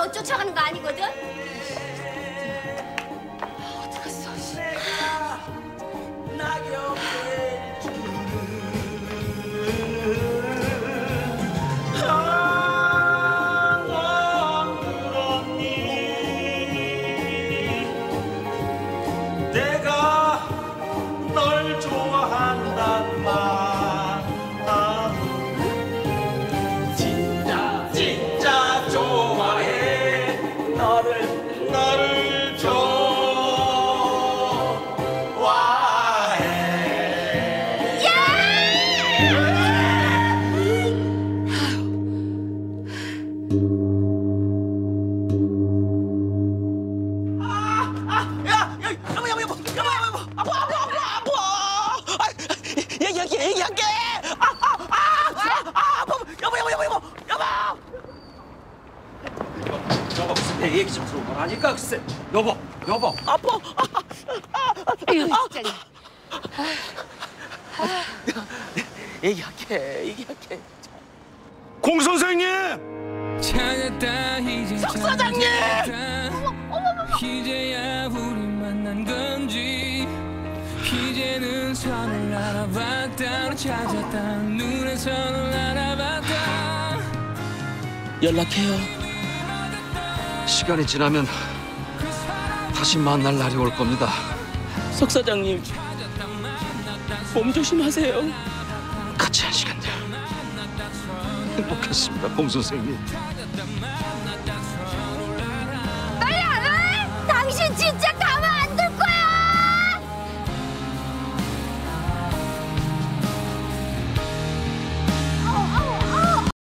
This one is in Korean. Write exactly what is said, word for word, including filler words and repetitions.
너 쫓아가는 거 아니거든? 어디 갔어? 내가 널 좋아한단 말 진짜 진짜 좋아해 너를 너를 좋아해 얘기할게, 얘기할게. 아, 아, 아, 아, 아파. 여보, 여보, 여보, 여보, 여보. 여보 무슨 내 얘기 좀 들어보라니까 글쎄 여보 여보 아파. 아, 아, 아, 아유, 진짜. 얘기할게, 얘기할게. 공 선생님 찾았다 이제 석 사장님! 이제야 우리 만난 건지 이제는 선을 알아봤다 찾았다 눈에 선을 알아봤다 연락해요. 시간이 지나면 다시 만날 날이 올 겁니다 석 사장님, 몸 조심하세요. 같이 한 시간들 행복했습니다 공 선생님